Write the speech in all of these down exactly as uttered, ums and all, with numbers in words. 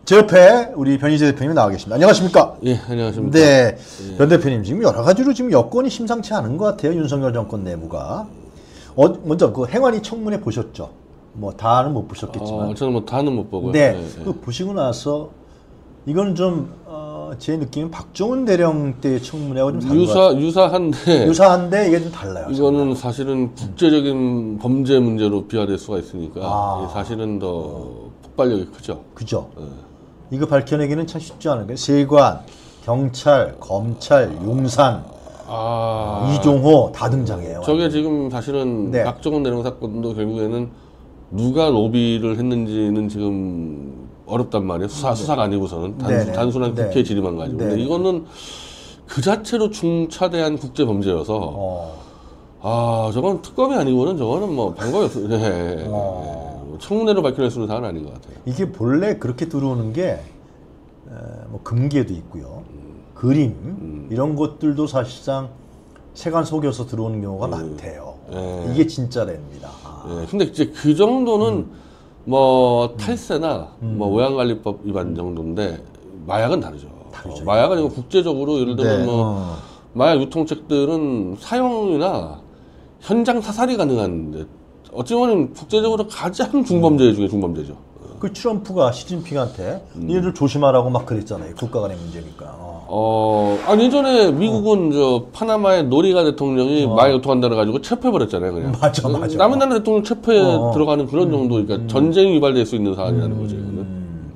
제 옆에 우리 변희재 대표님 나와 계십니다. 안녕하십니까? 예, 안녕하십니까? 네, 예. 변 대표님 지금 여러 가지로 지금 여건이 심상치 않은 것 같아요. 윤석열 정권 내부가. 어, 먼저 그 행안위 청문회 보셨죠? 뭐 다는 못 보셨겠지만. 어, 저는 뭐 다는 못 보고요. 네, 예, 그 보시고 나서 이건 좀 어, 제 느낌은 박정훈 대령 때 청문회하고 좀 다른 것 유사 같아요. 유사한데 유사한데 이게 좀 달라요. 이거는 정말. 사실은 국제적인 범죄 문제로 비화될 수가 있으니까 아. 이게 사실은 더 폭발력이 크죠. 그죠? 예. 이거 밝혀내기는 참 쉽지 않은 거예요. 세관, 경찰, 검찰, 용산, 아, 이종호 다 등장해요. 저게 지금 사실은 네. 박정훈 대령 사건도 결국에는 누가 로비를 했는지는 지금 어렵단 말이에요. 수사, 수사가 아니고서는 단수, 네네. 단순한 네. 국회 질의만 가지고. 근데 네네. 이거는 그 자체로 중차대한 국제 범죄여서 어. 아 저건 특검이 아니고는 저거는 뭐 방법이 없어요. 네. 어. 네. 청문회로 밝혀낼 수 있는 사안은 아닌 것 같아요. 이게 본래 그렇게 들어오는 게, 에, 뭐, 금괴도 있고요. 그림, 음. 이런 것들도 사실상 세관 속여서 들어오는 경우가 많대요. 네. 이게 진짜랍니다. 아. 네. 근데 이제 그 정도는 음. 뭐 탈세나 뭐 외환관리법 위반 정도인데 마약은 다르죠. 다르죠. 어, 마약은 이거 국제적으로 예를 들면 네, 뭐 어. 마약 유통책들은 사용이나 현장 사살이 가능한데 어찌 보면 국제적으로 가장 중범죄 중에 중범죄죠. 그 트럼프가 시진핑한테 니들 조심하라고 막 그랬잖아요. 국가 간의 문제니까. 어. 어, 아니, 예전에 미국은 저 파나마의 노리가 대통령이 마약 유통한다 그래가지고 체포해버렸잖아요, 그냥. 맞아, 맞아. 남은 나라 대통령 체포에 어, 어. 들어가는 그런 정도, 그러니까 전쟁이 유발될 수 있는 사안이라는 거죠, 이거는. 음.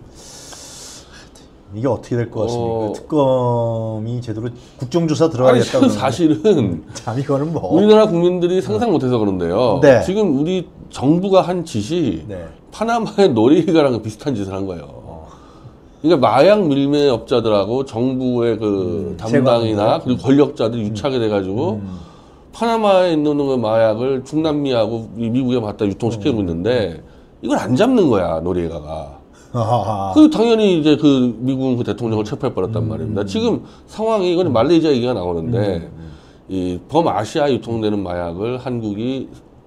이게 어떻게 될 것 같습니까? 어. 특검이 제대로 국정조사 아니, 들어가겠다. 지금 사실은 참 이거는 뭐. 우리나라 국민들이 상상 못해서 그런데요. 네. 지금 우리 정부가 한 짓이 네. 파나마의 노리가랑 비슷한 짓을 한 거예요. 그러니까 마약 밀매업자들하고 정부의 그 음, 담당이나 세관들. 그리고 권력자들이 유착이 돼가지고 음. 파나마에 있는 그 마약을 중남미하고 이 미국에 갖다 유통시키고 있는데 이걸 안 잡는 거야 노리가가. 아하하. 그 당연히 이제 그 미국 그 대통령을 체포해 버렸단 말입니다. 지금 상황이 이건 말레이시아 얘기가 나오는데 이 범아시아 유통되는 마약을 한국이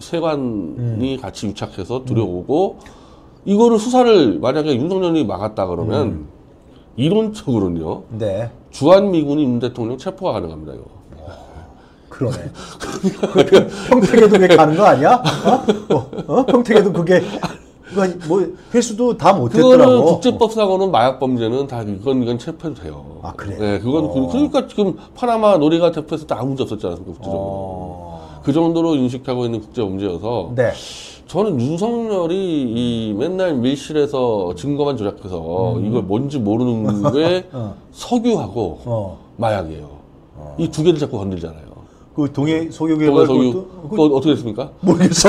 세관이 같이 유착해서 들여오고 이거를 수사를 만약에 윤석열이 막았다 그러면 음. 이론적으로는요 네. 주한미군이 윤 대통령 체포가 가능합니다. 이거. 그러네. 그 평- 평택에도 그게 가는 거 아니야? 어? 어? 어? 평택에도 그게 그거 뭐 회수도 다 그거는 못했더라고. 국제법상으로는 마약 범죄는 다 이건 이건 체포해도 돼요. 아, 그래요? 네, 그건 그- 어. 그러니까 지금 파나마 노리가 체포했을 때 아무 문제 없었지 않습니까? 국제적으로. 어. 그 정도로 인식하고 있는 국제 범죄여서 네. 저는 윤석열이 이 맨날 밀실에서 증거만 조작해서 이걸 뭔지 모르는 게 어. 석유하고 어. 마약이에요. 이 두 개를 자꾸 건들잖아요. 그 동해 소유개발 동해 석유 그것도 그거 어떻게 됐습니까? 모르겠어.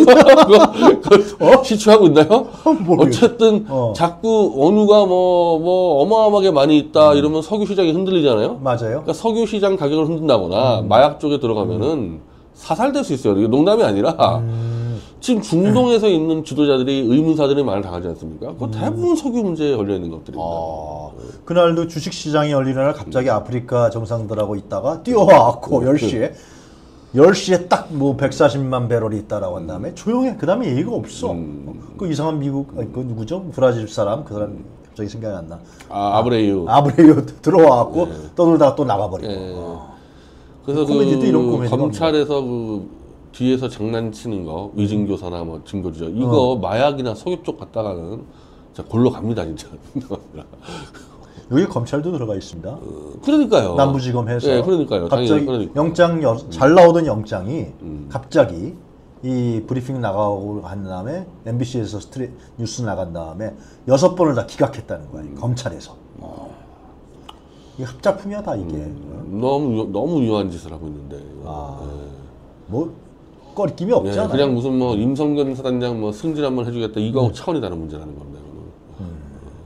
그거, 그거 시추하고 있나요? 모르겠어. 어쨌든 어. 자꾸 원유가 뭐, 뭐 어마어마하게 많이 있다 이러면 석유 시장이 흔들리잖아요. 맞아요. 그러니까 석유 시장 가격을 흔든다거나 마약 쪽에 들어가면은 사살될 수 있어요. 이게 농담이 아니라 음. 지금 중동에서 있는 지도자들이 의문사들이 많이 당하지 않습니까? 그거 대부분 석유 문제에 걸려 있는 것들입니다. 아, 그날도 주식시장이 열리는 날 갑자기 아프리카 정상들하고 있다가 뛰어와갖고 열 시에 열 시에 딱 뭐 백사십만 배럴이 있다라고 한 다음에 조용해. 그 다음에 얘기가 없어. 그 이상한 미국, 아니, 그 누구죠? 브라질 사람? 그 사람 갑자기 생각이 안 나. 아, 아브레유. 아브레유 들어와갖고 떠돌다가 또 나가버리고. 예. 어. 그래서 코미디도 그 이런 코미디가 검찰에서 그 뒤에서 장난치는 거 위증교사나 뭐 증거주자 이거 마약이나 석유 쪽 갔다가는 진짜 골로 갑니다 진짜. 여기 검찰도 들어가 있습니다. 그러니까요. 남부지검 해서 예, 그러니까요. 갑자기 당연히 그러니까. 영장 여, 잘 나오던 영장이 음. 갑자기 이 브리핑 나가고 한 다음에 엠비씨에서 스트레, 뉴스 나간 다음에 여섯 번을 다 기각했다는 거야. 음. 검찰에서. 이게 합작품이야 다 이게. 음. 너무 유- 너무 유한 짓을 하고 있는데. 아. 예. 뭐 꺼리낌이 예, 없잖아. 그냥 무슨 뭐 임성근 사단장 뭐 승진 한번 해주겠다 이거하고 차원이 다른 문제라는 겁니다. 이거는.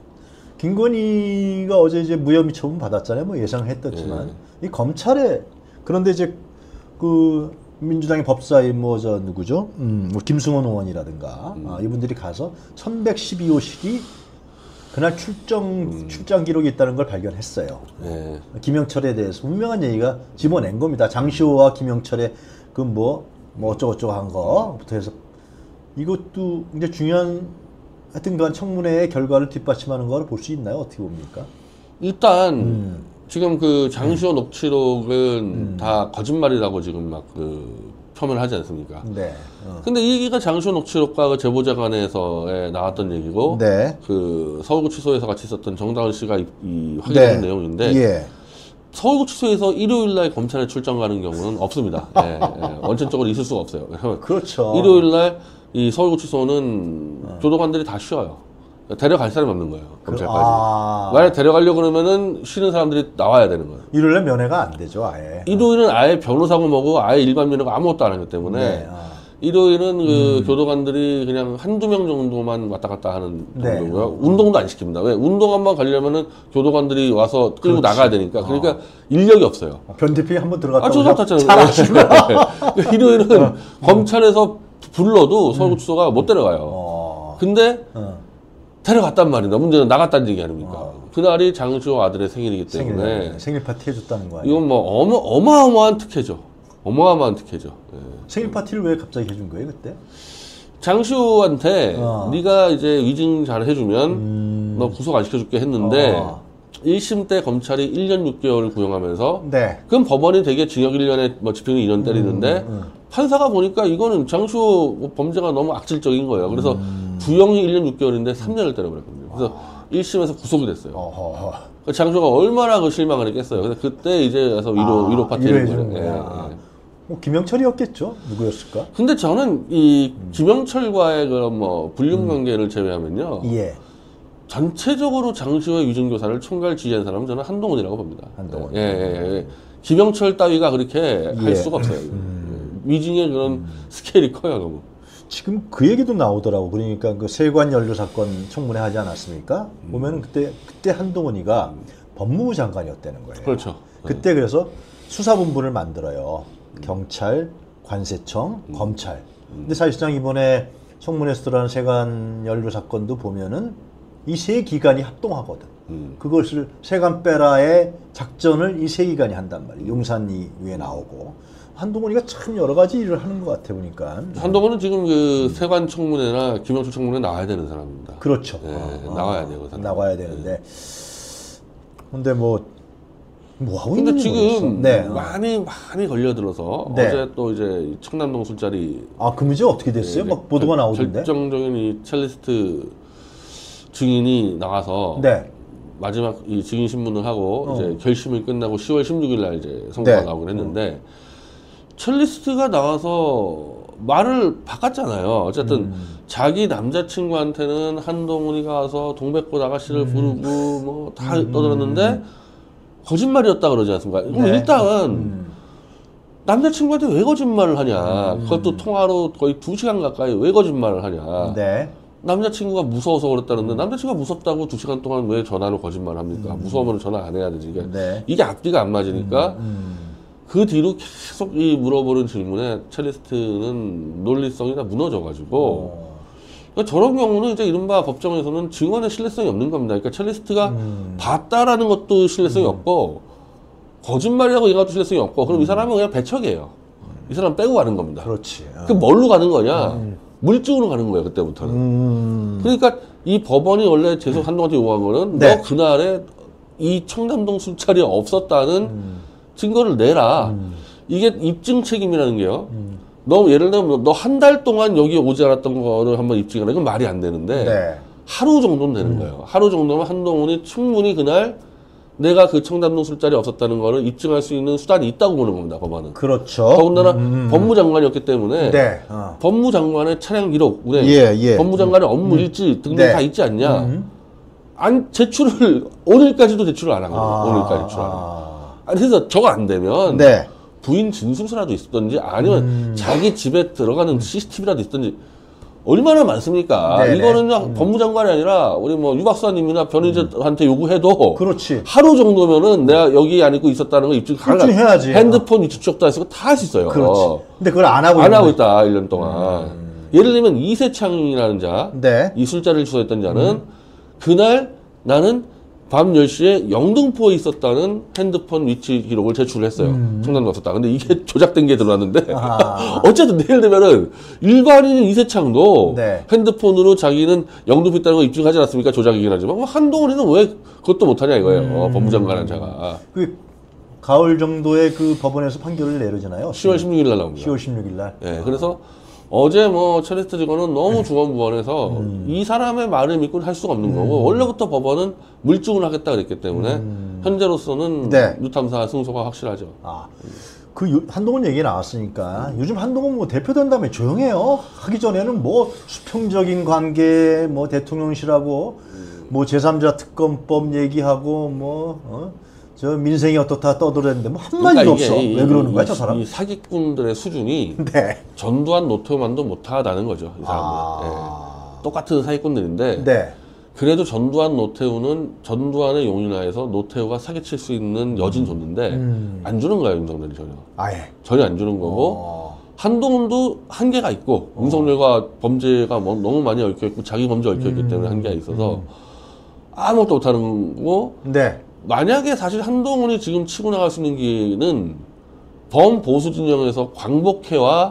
김건희가 어제 이제 무혐의 처분 받았잖아요. 뭐 예상했었지만 이 검찰에 그런데 이제 그 민주당의 법사위 뭐 저 누구죠? 음, 뭐 김승원 의원이라든가 아, 이분들이 가서 천백십이 호실이 그날 출정 출장 기록이 있다는 걸 발견했어요. 예. 김영철에 대해서 분명한 얘기가 집어낸 겁니다. 장시호와 김영철의 그 뭐 뭐 어쩌고저쩌고 한 거부터 해서 이것도 굉장히 중요한 하여튼 그 청문회의 결과를 뒷받침하는 걸 볼 수 있나요? 어떻게 봅니까? 일단 음. 지금 그 장시호 녹취록은 음. 다 거짓말이라고 지금 막 그 표현을 하지 않습니까? 네. 어. 근데 이 얘기가 장시호 녹취록과 그 제보자간에서에 나왔던 얘기고, 네. 그 서울구치소에서 같이 있었던 정다은 씨가 이, 이 확인한 네. 내용인데, 예. 서울구치소에서 일요일날 검찰에 출정 가는 경우는 없습니다. 예, 예. 원천적으로 있을 수가 없어요. 그렇죠. 일요일날 이 서울구치소는 어. 교도관들이 다 쉬어요. 데려갈 사람이 없는 거예요. 검찰까지. 아... 만약 데려가려고 그러면은 쉬는 사람들이 나와야 되는 거예요. 일요일에 면회가 안 되죠, 아예. 일요일은 아예 변호사고 뭐고 아예 일반 면회가 아무것도 안 하기 때문에 네, 아. 일요일은 그 음. 교도관들이 그냥 한두 명 정도만 왔다 갔다 하는 정도고요. 네. 운동도 안 시킵니다. 왜? 운동 한번 가려면은 교도관들이 와서 끌고 그렇지. 나가야 되니까. 그러니까 어. 인력이 없어요. 변 대표님 한번 들어갔다 아, 저도 탔잖아요. 일요일은 어. 검찰에서 불러도 서울구치소가 음. 못 데려가요. 어. 근데 어. 데려갔단 말입니다. 문제는 나갔다는 얘기 아닙니까? 어. 그날이 장시호 아들의 생일이기 때문에 생일, 생일 파티 해줬다는 거 아니에요? 이건 뭐 어마, 어마어마한 특혜죠. 어마어마한 특혜죠. 예. 생일 파티를 왜 갑자기 해준 거예요 그때? 장시호한테 어. 네가 이제 위증 잘 해주면 음. 너 구속 안 시켜줄게 했는데 어. 일 심 때 검찰이 일 년 육 개월을 구형하면서 네. 그럼 법원이 되게 징역 일 년에 뭐 집행유 이 년 때리는데 음, 음. 판사가 보니까 이거는 장시호 범죄가 너무 악질적인 거예요. 그래서 음. 구형이 일 년 육 개월인데 삼 년을 때려버렸거든요. 그래서 아. 일 심에서 구속이 됐어요. 어허. 장시호가 얼마나 그 실망을 했겠어요. 그래서 그때 이제 가서 위로, 아, 위로 파티를 해준 거예요. 예, 예. 뭐 김영철이었겠죠? 누구였을까? 근데 저는 이 음. 김영철과의 그런 뭐 불륜 관계를 음. 제외하면요. 예. 전체적으로 장시호의 위증교사를 총괄 지휘한 사람은 저는 한동훈이라고 봅니다. 한동훈. 예, 예, 예. 김영철 따위가 그렇게 예. 할 수가 없어요. 음. 위증의 그런 음. 스케일이 커요, 너무. 지금 그 얘기도 나오더라고. 그러니까 그 세관 연루 사건 청문회 하지 않았습니까? 음. 보면은 그때 그때 한동훈이가 음. 법무부 장관이었다는 거예요. 그렇죠. 그때 그래서 수사본부를 만들어요. 음. 경찰, 관세청, 음. 검찰. 음. 근데 사실상 이번에 청문회에서 드러난 세관 연루 사건도 보면은 이 세 기관이 합동하거든. 음. 그것을 세관 빼라의 작전을 이 세 기관이 한단 말이에요. 용산이 위에 나오고. 한동훈이가 참 여러 가지 일을 하는 것 같아 보니까. 한동훈은 지금 그 세관 청문회나 김영철 청문회 나와야 되는 사람입니다. 그렇죠. 네, 어, 나와야 돼요. 어, 나와야 되는데. 근데 뭐, 뭐 하고 근데 있는지 지금 네. 많이 많이 걸려들어서 네. 어제 또 이제 청남동 술자리. 아, 그 문제 어떻게 됐어요? 네, 막 보도가 나오던데. 결정적인 이 첼리스트 증인이 나가서. 네. 마지막 이 증인 신문을 하고 어. 이제 결심을 끝나고 시월 십육일 날 이제 선고가 네. 나오긴 했는데. 어. 첼리스트가 나와서 말을 바꿨잖아요. 어쨌든 음. 자기 남자친구한테는 한동훈이 가서 동백꽃 아가씨를 음. 부르고 뭐 다 음. 떠들었는데 거짓말이었다 그러지 않습니까? 그럼 네. 일단 음. 남자친구한테 왜 거짓말을 하냐. 음. 그것도 통화로 거의 두 시간 가까이 왜 거짓말을 하냐. 네. 남자친구가 무서워서 그랬다는데 남자친구가 무섭다고 두 시간 동안 왜 전화로 거짓말을 합니까? 음. 무서우면 전화 안 해야 되지. 그러니까 네. 이게 앞뒤가 안 맞으니까 음. 그 뒤로 계속 이 물어보는 질문에 첼리스트는 논리성이 다 무너져가지고 어. 그러니까 저런 경우는 이제 이른바 법정에서는 증언의 신뢰성이 없는 겁니다. 그러니까 첼리스트가 음. 봤다라는 것도 신뢰성이 음. 없고 거짓말이라고 얘기해도 신뢰성이 없고 그럼 음. 이 사람은 그냥 배척이에요. 이 사람 빼고 가는 겁니다. 그렇지. 어. 그 뭘로 가는 거냐? 음. 물증으로 가는 거예요. 그때부터는. 음. 그러니까 이 법원이 원래 재석 한동훈한테 요구한 거는 네. 너 그날에 이 청담동 술자리에 없었다는 음. 증거를 내라. 음. 이게 입증 책임이라는 게요. 음. 너 예를 들면 너 한 달 동안 여기 오지 않았던 거를 한번 입증하라. 이건 말이 안 되는데 네. 하루 정도는 되는 음. 거예요. 하루 정도면 한동훈이 충분히 그날 내가 그 청담동 술자리에 없었다는 거를 입증할 수 있는 수단이 있다고 보는 겁니다. 법원은. 그렇죠. 더군다나 음. 법무장관이었기 때문에 네. 어. 법무장관의 차량 기록, 운행, 예, 예. 법무장관의 업무 음. 일지 등등 네. 다 있지 않냐. 음. 안 제출을 오늘까지도 제출을 안 한 거예요. 아. 오늘까지 제출 안 한. 그래서 저거 안 되면 네. 부인 진술서라도 있었던지 아니면 음. 자기 집에 들어가는 씨씨티비라도 있었던지 얼마나 많습니까? 네네. 이거는 음. 법무장관이 아니라 우리 뭐 유 박사님이나 변호인한테 음. 요구해도 그렇지. 하루 정도면은 내가 여기 안 있고 있었다는 거 입증 가능하지. 해야지. 핸드폰 위치 추적도 해서 다 할 수 있어요. 그렇지. 근데 그걸 안 하고 안 하고 있다 일 년 동안. 음. 예를 들면 이세창이라는 자, 네. 이 술자리를 주소했던 자는 음. 그날 나는 밤 열 시에 영등포에 있었다는 핸드폰 위치 기록을 제출했어요. 음. 청담도 없었다. 근데 이게 조작된 게 들어왔는데 아. 어쨌든 내일 되면은 일반인 이세창도 네. 핸드폰으로 자기는 영등포 있다는 거 입증하지 않았습니까? 조작이긴 하지만 한동훈이는 왜 그것도 못하냐 이거예요. 음. 어, 법무장관 자가. 그 가을 정도에 그 법원에서 판결을 내려잖아요. 시월 십육일 날 나옵니다. 시월 십육일 날. 네, 그래서 어제 뭐 체리스트 직원은 너무 중원부원에서 음. 이 사람의 말을 믿고는 할 수가 없는 거고 음. 원래부터 법원은 물증을 하겠다 그랬기 때문에 음. 현재로서는 네. 유탐사 승소가 확실하죠. 아, 그 한동훈 얘기 나왔으니까 음. 요즘 한동훈 뭐 대표된 다음에 조용해요. 하기 전에는 뭐 수평적인 관계, 뭐 대통령실하고 음. 뭐 제삼자 특검법 얘기하고 뭐 어? 저 민생이 어떻다 떠들었는데 뭐 한마디도 그러니까 없어. 이, 왜 그러는 거야, 저 사람? 이 사기꾼들의 수준이 네. 전두환 노태우만도 못하다는 거죠, 이 사람들. 아... 네. 똑같은 사기꾼들인데 네. 그래도 전두환 노태우는 전두환의 용인하에서 노태우가 사기칠 수 있는 여진 줬는데 음. 안 주는 거예요, 윤석열이 전혀. 아예. 전혀 안 주는 거고 어... 한동훈도 한계가 있고 어... 윤석열과 범죄가 뭐 너무 많이 얽혀있고 자기 범죄 얽혀있기 음... 때문에 한계가 있어서 음... 아무것도 못하는 거고 네. 만약에 사실 한동훈이 지금 치고 나갈 수 있는 기회는 범보수 진영에서 광복회와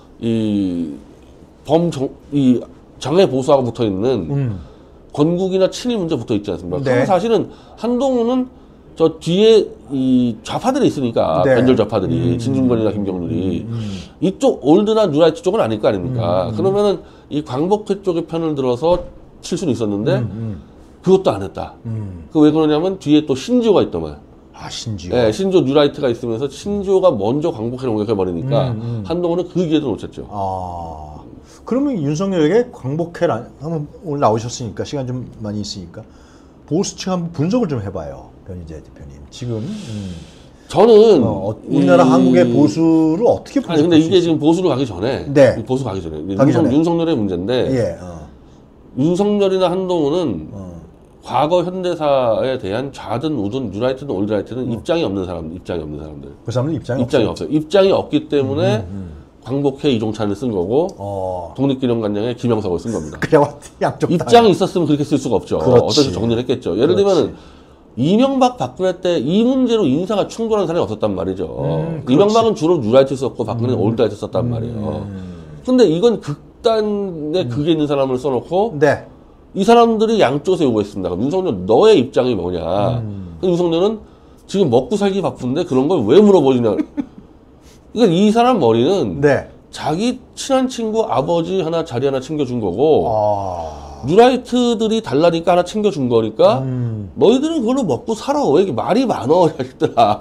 이 범정, 이 장애 보수하고 붙어 있는 음. 건국이나 친일 문제 붙어 있지 않습니까? 네. 그럼 사실은 한동훈은 저 뒤에 이 좌파들이 있으니까 네. 변절 좌파들이 음. 진중권이나 김경률이 음. 이쪽 올드나 뉴라이트 쪽은 아닐 거 아닙니까? 음. 그러면은 이 광복회 쪽의 편을 들어서 칠 수는 있었는데 음. 음. 그것도 안 했다. 음. 그 왜 그러냐면 뒤에 또 신지호가 있더만. 아, 신지호. 네, 신지호 뉴라이트가 있으면서 신지호가 먼저 광복회를 공격해버리니까 음, 음. 한동훈은 그 기회도 놓쳤죠. 아, 그러면 윤석열에게 광복회를 한번 오늘 나오셨으니까 시간 좀 많이 있으니까 보수층 한번 분석을 좀 해봐요, 변희재 대표님. 지금 음. 저는 어, 우리나라 이... 한국의 보수를 어떻게 분석할 아니 근데 이게 지금 보수로 가기 전에, 네. 보수 가기 전에, 가기 윤석, 전에. 윤석열의 문제인데. 예. 어. 윤석열이나 한동훈은 어. 과거 현대사에 대한 좌든 우든 뉴라이트든 올드라이트는 음. 입장이 없는 사람들, 입장이 없는 사람들. 그 사람은 입장이, 입장이 없어요. 입장이 없기 때문에 음, 음. 광복회 이종찬을 쓴 거고 어. 독립기념관장에 김영석을 쓴 겁니다. 그래, 양쪽 입장이 있었으면 그렇게 쓸 수가 없죠. 어떻게 정리를 했겠죠. 예를 그렇지. 들면은 이명박 박근혜 때 이 문제로 인사가 충돌한 사람이 없었단 말이죠. 음, 이명박은 주로 뉴라이트 썼고 박근혜는 음. 올드라이트 썼단 말이에요. 음. 근데 이건 극단에 극에 있는 사람을 써놓고 네. 이 사람들이 양쪽에서 요구했습니다. 그럼 윤석열 너의 입장이 뭐냐. 음. 윤석열은 지금 먹고 살기 바쁜데 그런 걸 왜 물어보느냐. 그러니까 이 사람 머리는 네. 자기 친한 친구 아버지 하나 자리 하나 챙겨준 거고 아... 뉴라이트들이 달라니까 하나 챙겨준 거니까 음. 너희들은 그걸로 먹고 살아. 왜 이렇게 말이 많어 자식들아.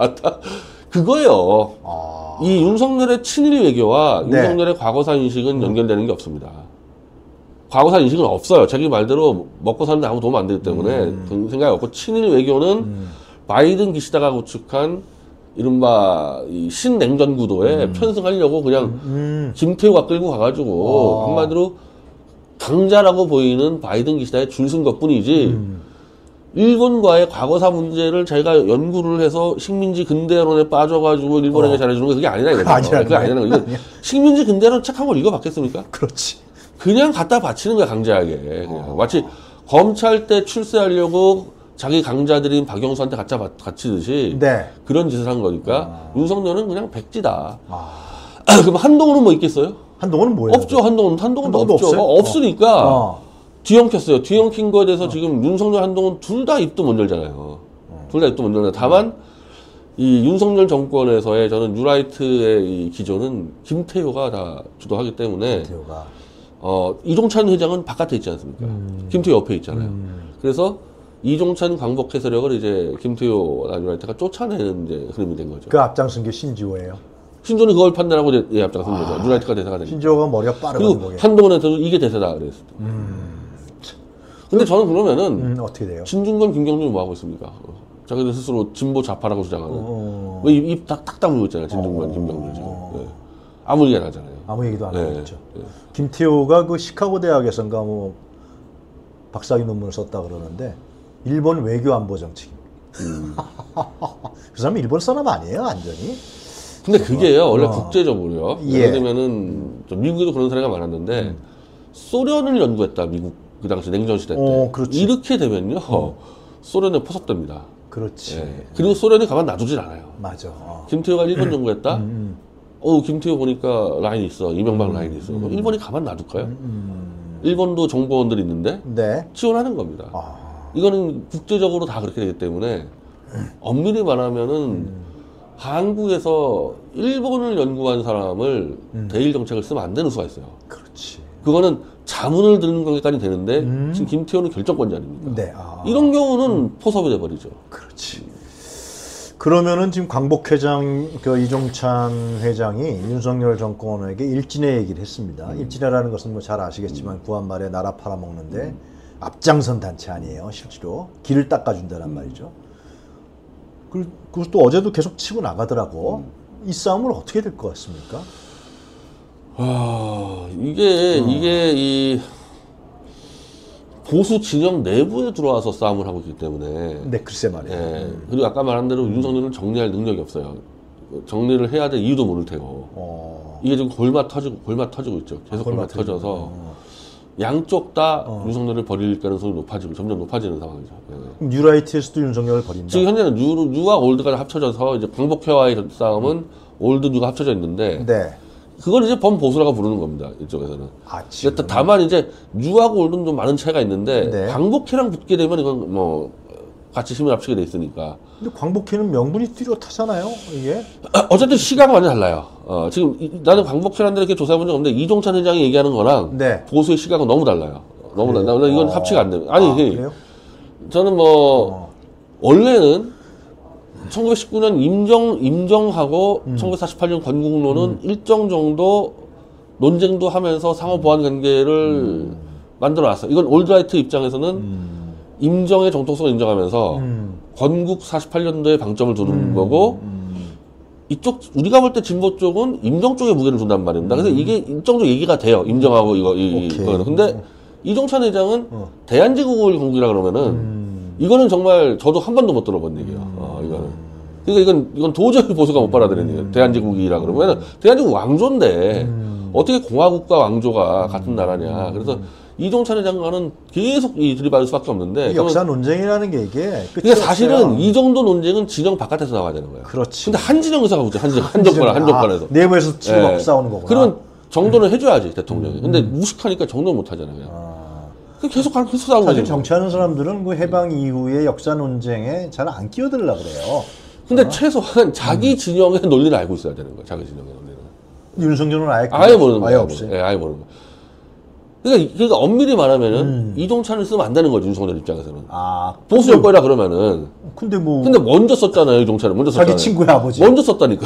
그거예요. 아... 이 윤석열의 친일 외교와 네. 윤석열의 과거사 인식은 음. 연결되는 게 없습니다. 과거사 인식은 없어요. 자기 말대로 먹고 사는데 아무 도움 안 되기 때문에 음. 생각이 없고 친일 외교는 음. 바이든 기시다가 구축한 이른바 이 신냉전 구도에 음. 편승하려고 그냥 음. 김태우가 끌고 가가지고 어. 한마디로 강자라고 보이는 바이든 기시다에 줄 쓴 것뿐이지 음. 일본과의 과거사 문제를 자기가 연구를 해서 식민지 근대론에 빠져가지고 일본에게 어. 잘해주는 게 그게 아니라 이거죠. 그게 아니라는 거죠. 식민지 근대론 책 한 권 읽어봤겠습니까? 그렇지. 그냥 갖다 바치는 거야, 강자에게. 그냥. 어. 마치 검찰 때 출세하려고 자기 강자들인 박영수한테 갖다 바치듯이 네. 그런 짓을 한 거니까 어. 윤석열은 그냥 백지다. 아. 그럼 한동훈은 뭐 있겠어요? 한동훈은 뭐예요? 없죠. 한동훈. 한동훈도 없죠. 없어요? 어, 없으니까 어. 뒤엉켰어요. 뒤엉킨 거에 대해서 어. 지금 윤석열, 한동훈 둘 다 입도 못 열잖아요. 어. 둘 다 입도 못 열잖아요. 다만 이 윤석열 정권에서의 저는 뉴라이트의 이 기조는 김태효가 다 주도하기 때문에 김태효가. 어, 이종찬 회장은 바깥에 있지 않습니까? 음. 김태효 옆에 있잖아요. 음. 그래서 이종찬 광복회 세력을 이제 김태효 뉴라이트가 쫓아내는 이제 흐름이 된 거죠. 그 앞장선 게 신지호예요. 신지호는 그걸 판단하고 이제 예, 앞장선 거죠. 아, 뉴라이트가 대세가 되니까. 신지호가 머리가 빠르거든요. 그리고 한동훈한테도 이게 대세다 그랬어요. 음. 근데 저는 그러면은 음, 어떻게 돼요? 진중권, 김경률 뭐 하고 있습니까? 자기들 스스로 진보 좌파라고 주장하는. 어... 왜 입 딱 다물고 있잖아요. 진중권, 어... 김경률 지금. 네. 아무 얘기 안 하잖아요. 아무 얘기도 안 네. 하고 있죠. 네. 김태호가 그 시카고 대학에서인가 뭐 박사학위 논문을 썼다 그러는데 일본 외교 안보 정책입니다. 음. 그 사람이 일본 사람 아니에요, 완전히? 근데 그게요, 원래 어. 국제적으로요. 예. 예를 들면은 미국에도 그런 사례가 많았는데 음. 소련을 연구했다, 미국 그 당시 냉전 시대 때. 어, 그렇지. 이렇게 되면요. 어. 소련에 포섭됩니다. 그렇지. 예. 그리고 소련이 가만 놔두질 않아요. 맞아. 어. 김태호가 일본 정부했다? 음, 음. 어, 김태호 보니까 라인이 있어. 이명박 음, 라인이 있어. 음. 일본이 가만 놔둘까요? 음. 일본도 정보원들이 있는데 네. 지원하는 겁니다. 아. 이거는 국제적으로 다 그렇게 되기 때문에 엄밀히 말하면은 음. 한국에서 일본을 연구한 사람을 음. 대일 정책을 쓰면 안 되는 수가 있어요. 그렇지. 그거는 자문을 드는 것까지 되는데 음. 지금 김태호는 결정권자 아닙니까? 네. 아. 이런 경우는 포섭이 돼버리죠. 그렇지. 그러면은 지금 광복 회장, 그 이종찬 회장이 윤석열 정권에게 일진의 얘기를 했습니다. 음. 일진회라는 것은 뭐 잘 아시겠지만 구한 말에 나라 팔아먹는데 앞장선 단체 아니에요, 실제로. 길을 닦아준다는 말이죠. 그, 그것도 어제도 계속 치고 나가더라고. 이 싸움은 어떻게 될 것 같습니까? 아, 이게, 이게 이 보수 진영 내부에 들어와서 싸움을 하고 있기 때문에. 네, 글쎄 말이에요. 예. 그리고 아까 말한 대로 윤석열은 정리할 능력이 없어요. 정리를 해야 될 이유도 모를 테고. 어. 이게 지금 골마 터지고, 골마 터지고 있죠. 계속 골마, 골마 터지고. 터져서. 어. 양쪽 다 어. 윤석열을 버릴 가능성이 높아지고, 점점 높아지는 상황이죠. 예. 그럼 뉴라이트에서도 윤석열을 버린다. 지금 현재는 뉴, 뉴와 올드가 합쳐져서 이제 광복회와의 싸움은 올드, 뉴가 합쳐져 있는데, 네. 그걸 이제 범보수라고 부르는 겁니다. 이쪽에서는. 아, 지금. 근데 다만 이제 뉴하고 올드는 좀 많은 차이가 있는데, 네. 광복회랑 붙게 되면 이건 뭐, 같이 힘을 합치게 돼 있으니까. 근데 광복회는 명분이 뚜렷하잖아요, 이게. 어쨌든 시각은 완전 달라요. 어, 지금 이, 나는 광복회라는 데 이렇게 조사해본 적 없는데, 이종찬 회장이 얘기하는 거랑 네. 보수의 시각은 너무 달라요. 너무 그래요? 달라요. 이건 어. 합치가 안 돼요. 아니, 아, 그래요? 저는 뭐, 어. 원래는 천구백십구 년 임정, 임정하고 음. 천구백사십팔 년 건국론은 일정 정도 논쟁도 하면서 상호 보완 관계를 음. 만들어 놨어요. 이건 올드라이트 입장에서는 음. 임정의 정통성을 인정하면서 음. 건국 사십팔 년도에 방점을 두는 음. 거고, 음. 이쪽, 우리가 볼 때 진보 쪽은 임정 쪽에 무게를 준단 말입니다. 그래서 이게 일정적 얘기가 돼요. 임정하고 이거, 이, 오케이. 이거는. 근데 이종찬 회장은 어. 대한제국을 건국이라 그러면은, 음. 이거는 정말 저도 한 번도 못 들어본 얘기예요. 어, 이거는. 그러니까 이건, 이건 도저히 보수가 못 받아들이는 얘기예요. 대한제국이라 그러면. 대한제국 왕조인데, 음. 어떻게 공화국과 왕조가 같은 나라냐. 그래서 이종찬 회장과는 계속 이 들이받을 수밖에 없는데. 이 역사 논쟁이라는 게 이게 끝이 근데 사실은 없어요. 이 정도 논쟁은 진영 바깥에서 나와야 되는 거예요. 그렇지. 근데 한진영 의사가 보죠. 한진영, 한정권, 한정권에서. 아, 내부에서 치고받고 예. 싸우는 거구나. 그러면 정도는 해줘야지, 대통령이. 근데 무식하니까 정도 못 하잖아요. 그냥. 아. 계속, 계속 싸우는 사실 거죠. 정치하는 사람들은 그 해방 이후의 역사 논쟁에 잘 안 끼어들려 그래요. 근데 최소한 자기 진영의 논리를 알고 있어야 되는 거예요. 자기 진영의 논리는. 윤석열은 아예 아예 모르는 아예 거예요. 없어요. 예, 아예 모르는 거예요. 그러니까, 그러니까 엄밀히 말하면은 음. 이종찬을 쓰면 안 되는 거죠. 윤석열 입장에서는. 아, 보수 근데- 정권이라 그러면은. 근데 뭐 근데 먼저 썼잖아요. 이종찬을. 먼저 썼잖아요. 자기 친구의 아버지. 먼저 썼다니까.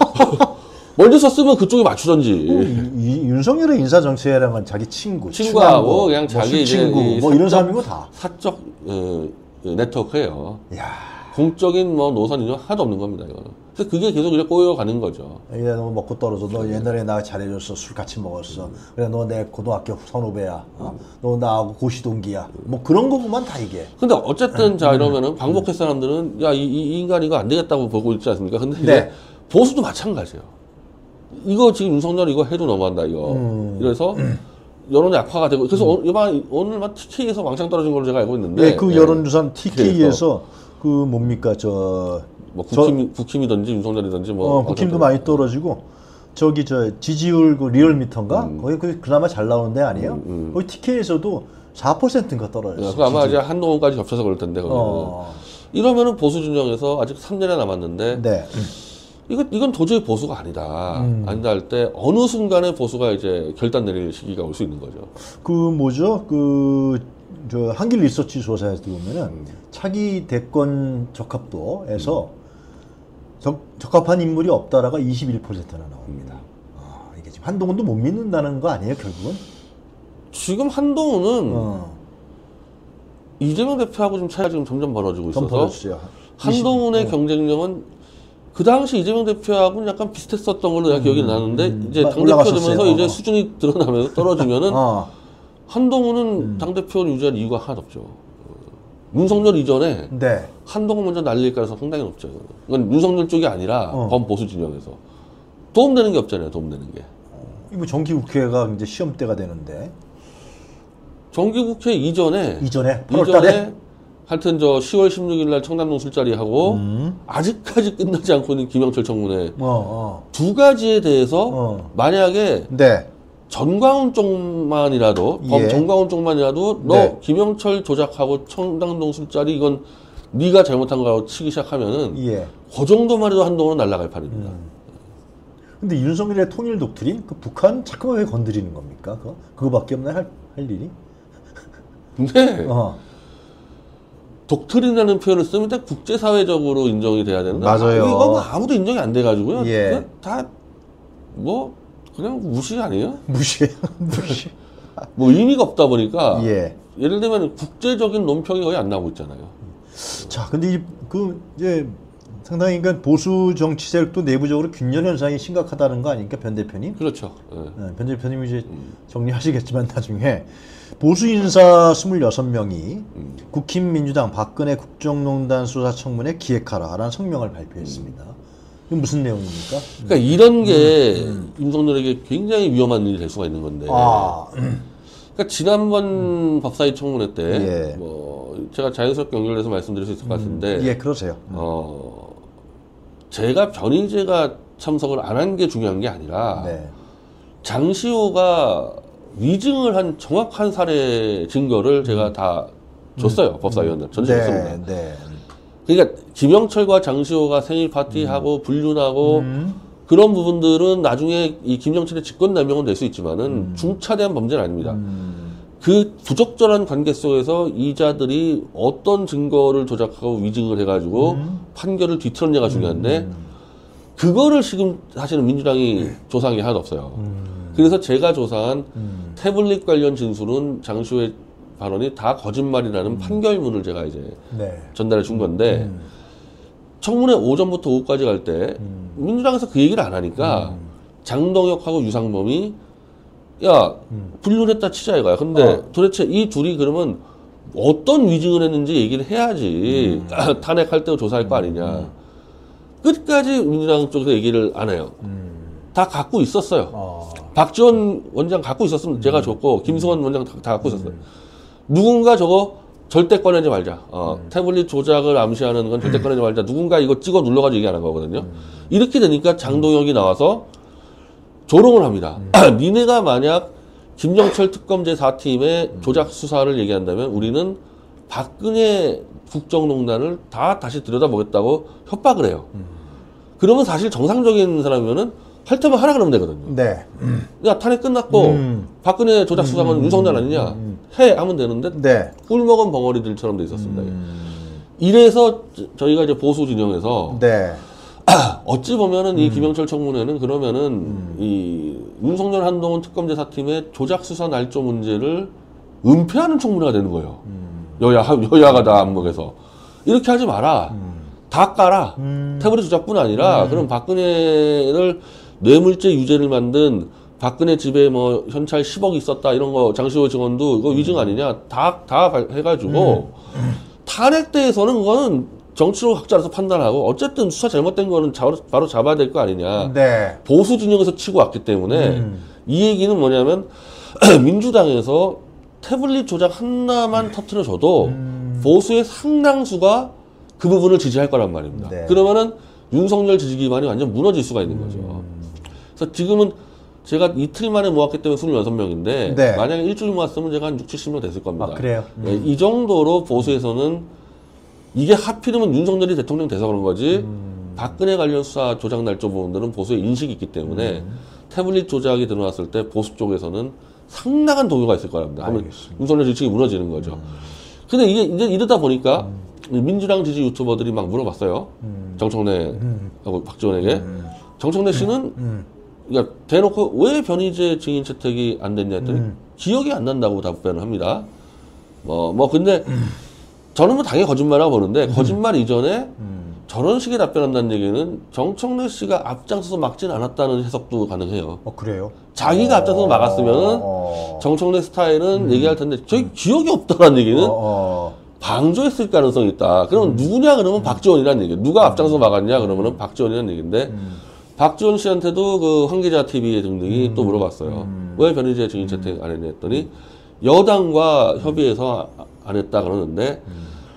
먼저 썼으면 그쪽이 맞추던지. 이, 이 윤석열의 인사 정치라는 건 자기 친구, 친구하고 친하고, 그냥 뭐 자기 이제 친구 이 뭐 이런 사적- 사람인 거 다. 사적 어, 네트워크예요. 야, 공적인 뭐 노선 인정 하나도 없는 겁니다. 이거는. 그래서 그게 계속 이제 꼬여가는 거죠. 이게 너 먹고 떨어져. 너 옛날에 나 잘해줬어. 술 같이 먹었어. 그래 너 내 고등학교 선후배야. 어? 너 나하고 고시동기야. 뭐 그런 거구만 다 이게. 근데 어쨌든 자 이러면은 방복회 사람들은 야 이 이 인간 이거 안 되겠다고 보고 있지 않습니까? 근데 이제 네. 보수도 마찬가지예요. 이거 지금 윤석열 이거 해도 너무한다 이거. 음. 이래서 여론이 악화가 되고 그래서 오- 이번 오늘 막 티케이에서 왕창 떨어진 걸로 제가 알고 있는데. 네, 그 예. 여론조사 티케이에서 그 뭡니까 저 뭐 저- 국힘 국힘이든지 윤석열이든지 뭐 어, 국힘도 어쨌든. 많이 떨어지고 저기 저 지지율 그 리얼미터인가 거기 그 그나마 잘 나오는 데 아니에요? 음. 거기 티케이에서도 사 퍼센트인가 떨어졌어. 그 아마 이제 한동훈까지 겹쳐서 그럴 텐데 거기는. 어. 이러면은 보수 진영에서 아직 삼 년이 남았는데 네. 이건 이건 도저히 보수가 아니다. 음. 아니다 할 때 어느 순간에 보수가 이제 결단 내릴 시기가 올 수 있는 거죠. 그 뭐죠? 그 저 한길 리서치 조사에서 보면은 차기 대권 적합도에서 적, 적합한 인물이 없다라가 이십일 퍼센트나 나옵니다. 아, 이게 지금 한동훈도 못 믿는다는 거 아니에요, 결국은? 지금 한동훈은 어. 이재명 대표하고 좀 차이가 지금 점점 벌어지고 좀 있어서 벌어지죠. 한동훈의 이십, 어. 경쟁력은 그 당시 이재명 대표하고는 약간 비슷했었던 걸로 내가 기억이 나는데 이제 마- 당대표 올라갔었어요. 되면서 이제 어. 수준이 드러나면서 떨어지면은 어. 한동훈은 당대표를 유지할 이유가 하나도 없죠. 윤석열 이전에 네. 한동훈 먼저 날릴 가능성 상당히 높죠. 이건 윤석열 쪽이 아니라 어. 범보수 진영에서 도움되는 게 없잖아요. 도움되는 게. 이거 정기국회가 이제 시험대가 되는데 정기국회 이전에 이전에 팔월 이전에 달에 하여튼 저 시월 십육일 날 청담동 술자리 하고 음. 아직까지 끝나지 않고 있는 김영철 청문회 어, 어. 두 가지에 대해서 어. 만약에 네. 전광훈 쪽만이라도 범 예. 전광훈 쪽만이라도 너 네. 김영철 조작하고 청담동 술자리 이건 네가 잘못한 거라고 치기 시작하면은 예. 그 정도만 해도 한동안은 날아갈 판입니다. 음. 근데 윤석열의 통일 독트린 그 북한 자꾸만 왜 건드리는 겁니까? 그거 그거밖에 없나 할, 할 일이? 근데 어. 독트린이라는 표현을 쓰면 딱 국제사회적으로 인정이 돼야 되는데 맞아요. 이거 뭐 아무도 인정이 안 돼가지고요. 예. 다 뭐 그냥 무시 아니에요? 무시해요. 무시. 뭐 의미가 없다 보니까 예. 예를 들면 국제적인 논평이 거의 안 나오고 있잖아요. 자, 근데 이, 그 이제 상당히 그러니까 보수 정치 세력도 내부적으로 균열 현상이 심각하다는 거 아닙니까, 변 대표님? 그렇죠. 예. 네, 변 대표님이 이제 정리하시겠지만 나중에 보수 인사 스물여섯 명이 음. 국힘 민주당 박근혜 국정농단 수사 청문회 기획하라라는 성명을 발표했습니다. 이게 무슨 내용입니까? 그러니까 이런 게 윤석열에게 굉장히 위험한 일이 될 수가 있는 건데. 아, 그러니까 지난번 법사위 청문회 때, 예. 뭐 제가 자연스럽게 연결해서 말씀드릴 수 있을 것 같은데, 예, 그러세요. 어 제가 변희재가 참석을 안 한 게 중요한 게 아니라 네. 장시호가 위증을 한 정확한 사례 증거를 제가 다 줬어요. 법사위원들 전체 줬습니다. 네, 네. 그러니까 김영철과 장시호가 생일 파티하고 불륜하고 음. 그런 부분들은 나중에 이 김영철의 직권남용은 될 수 있지만은 중차대한 범죄는 아닙니다. 음. 그 부적절한 관계 속에서 이자들이 어떤 증거를 조작하고 위증을 해가지고 음. 판결을 뒤틀었냐가 중요한데 그거를 지금 사실은 민주당이 조사한 게 하나도 없어요. 음. 그래서 제가 조사한 음. 태블릿 관련 진술은 장시호의 발언이 다 거짓말이라는 판결문을 제가 이제 네. 전달해 준 건데 음. 청문회 오전부터 오후까지 갈 때 음. 민주당에서 그 얘기를 안 하니까 장동혁하고 유상범이 야 불륜했다 치자 이거야. 근데 어. 도대체 이 둘이 그러면 어떤 위증을 했는지 얘기를 해야지 탄핵할 때 조사할 거 아니냐. 끝까지 민주당 쪽에서 얘기를 안 해요. 음. 다 갖고 있었어요. 어. 박지원 원장 갖고 있었으면 제가 줬고 김승원 원장 다, 다 갖고 있었어요. 누군가 저거 절대 꺼내지 말자. 어, 태블릿 조작을 암시하는 건 절대 꺼내지 말자. 누군가 이거 찍어 눌러가지고 얘기하는 거거든요. 이렇게 되니까 장동혁이 나와서 조롱을 합니다. 니네가 만약 김영철 특검 제사 팀의 조작 수사를 얘기한다면 우리는 박근혜 국정농단을 다 다시 들여다보겠다고 협박을 해요. 그러면 사실 정상적인 사람이면은 할 때만 하라 그러면 되거든요. 네. 야, 탄핵 끝났고 음. 박근혜 조작 수사관 윤석열 아니냐? 해 하면 되는데 네. 꿀 먹은 벙어리들처럼 돼 있었습니다. 음. 이래서 저- 저희가 이제 보수 진영에서 네. 어찌 보면은 이 김영철 청문회는 그러면은 이 윤석열 한동훈 특검제사팀의 조작 수사 날조 문제를 은폐하는 청문회가 되는 거예요. 여야 여야가 다 안목에서 이렇게 하지 마라. 다 까라. 음. 태블릿 조작뿐 아니라 그럼 박근혜를 뇌물죄 유죄를 만든 박근혜 집에 뭐 현찰 십억 있었다 이런 거 장시호 증언도 이거 위증 아니냐 다 다 해가지고 탄핵대에서는 그거는 정치로 각자라서 판단하고 어쨌든 수사 잘못된 거는 자- 바로 잡아야 될 거 아니냐. 네. 보수 진영에서 치고 왔기 때문에 음. 이 얘기는 뭐냐면 민주당에서 태블릿 조작 하나만 터트려줘도 음. 보수의 상당수가 그 부분을 지지할 거란 말입니다. 네. 그러면은 윤석열 지지 기반이 완전 무너질 수가 있는 거죠. 음. 그래서 지금은 제가 이틀 만에 모았기 때문에 스물여섯 명인데 네. 만약에 일주일 모았으면 제가 한 육, 칠십 명 됐을 겁니다. 아, 그래요? 예, 이 정도로 보수에서는 이게 하필이면 윤석열이 대통령 돼서 그런 거지 음. 박근혜 관련 수사 조작 날조 부분들은 보수의 인식이 있기 때문에 음. 태블릿 조작이 드러났을 때 보수 쪽에서는 상당한 동요가 있을 거랍니다. 하면 알겠습니다. 윤석열 지지가 무너지는 거죠. 근데 이게 이제 이러다 보니까 민주당 지지 유튜버들이 막 물어봤어요. 음. 정청래하고 박지원에게. 정청래 씨는 음. 그러니까 대놓고 왜 변희재 증인 채택이 안 됐냐 했더니 음. 기억이 안 난다고 답변을 합니다. 뭐, 뭐, 근데 저는 뭐 당연히 거짓말이라고 보는데 거짓말 이전에 음. 저런 식의 답변한다는 얘기는 정청래 씨가 앞장서서 막진 않았다는 해석도 가능해요. 어, 그래요? 자기가 앞장서서 막았으면은 어. 정청래 스타일은 얘기할 텐데 저희 기억이 없다는 얘기는 어, 어. 방조했을 가능성이 있다. 그럼 누구냐 그러면 박지원이라는 얘기예요. 누가 앞장서 막았냐 그러면은 박지원이라는 얘기인데 음. 박지원 씨한테도 그 황기자 티비 등등이 또 물어봤어요. 음. 왜 변희재 증인 채택 안 했냐 했더니 여당과 협의해서 안 했다 그러는데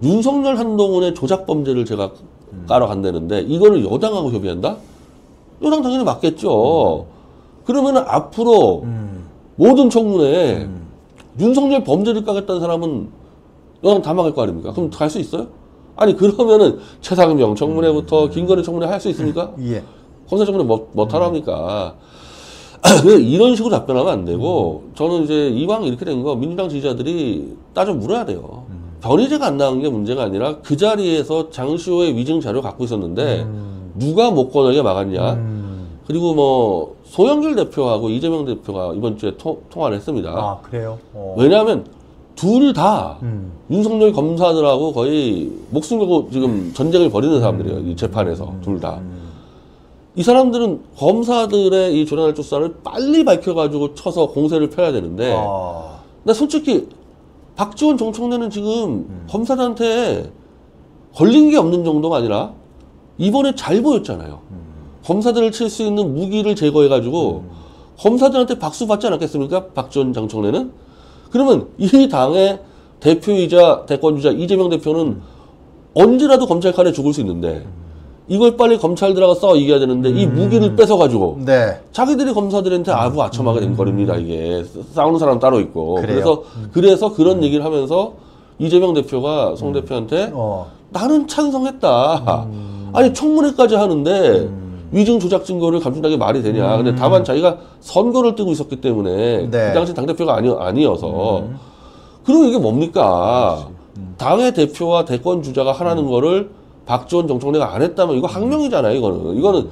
윤석열 한동훈의 조작 범죄를 제가 음. 깔아간다는데 이거를 여당하고 협의한다? 여당 당연히 맞겠죠. 그러면 앞으로 음. 모든 청문회에 음. 윤석열 범죄를 까겠다는 사람은 여당 다 막을 거 아닙니까? 그럼 갈 수 있어요? 아니 그러면은 최상병 청문회부터 김건희 청문회 할 수 있습니까? 예. 검사 청문회 못, 못하랍니까? 그래서 이런 식으로 답변하면 안 되고 저는 이제 이왕 이렇게 된 거 민주당 지지자들이 따져 물어야 돼요. 변희재가 안 나온 게 문제가 아니라 그 자리에서 장시호의 위증 자료 갖고 있었는데 음. 누가 못 꺼내게 막았냐? 음. 그리고 뭐 소영길 대표하고 이재명 대표가 이번 주에 토, 통화를 했습니다. 아, 그래요? 어. 왜냐하면 둘 다 음. 윤석열 검사들하고 거의 목숨 걸고 지금 전쟁을 벌이는 사람들이에요. 이 재판에서 둘 다. 이 사람들은 검사들의 이 조련할 조사를 빨리 밝혀가지고 쳐서 공세를 펴야 되는데 아. 근데 솔직히 박지원 정청래는 지금 검사들한테 걸린 게 없는 정도가 아니라 이번에 잘 보였잖아요. 검사들을 칠 수 있는 무기를 제거해가지고 검사들한테 박수 받지 않았겠습니까? 박지원 정청래는? 그러면 이 당의 대표이자 대권주자 이재명 대표는 언제라도 검찰 칼에 죽을 수 있는데 이걸 빨리 검찰 들어가 싸워 이겨야 되는데 이 무기를 뺏어가지고 네. 자기들이 검사들한테 아부 아첨하게 된 거랍니다. 이게 싸우는 사람 따로 있고 그래요? 그래서 그래서 그런 얘기를 하면서 이재명 대표가 송 대표한테 어. 나는 찬성했다. 아니 청문회까지 하는데 위증 조작 증거를 감춘다는 게 말이 되냐. 근데 다만 자기가 선거를 뜨고 있었기 때문에 네. 그 당시 당대표가 아니, 아니어서 그럼 이게 뭡니까? 당의 대표와 대권 주자가 하라는 거를 박지원 정청래가 안 했다면 이거 항명이잖아요. 이거는 이거는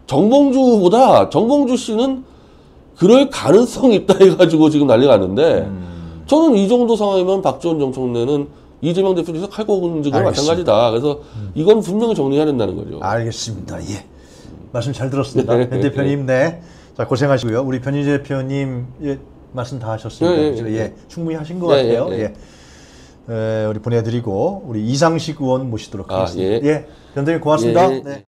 정봉주보다 정봉주 씨는 그럴 가능성이 있다 해가지고 지금 난리가 났는데 저는 이 정도 상황이면 박지원 정청래는 이재명 대표에서 칼고 온 적과 마찬가지다. 그래서 이건 분명히 정리해야 된다는 거죠. 알겠습니다. 예. 말씀 잘 들었습니다. 네. 배 대표님, 네. 자, 고생하시고요. 우리 변희재 대표님, 예, 말씀 다 하셨습니다. 예, 예, 그죠? 예. 예, 충분히 하신 것 예, 같아요. 예, 예. 에, 우리 보내드리고, 우리 이상식 의원 모시도록 아, 하겠습니다. 예. 예. 변대님 고맙습니다. 예. 네.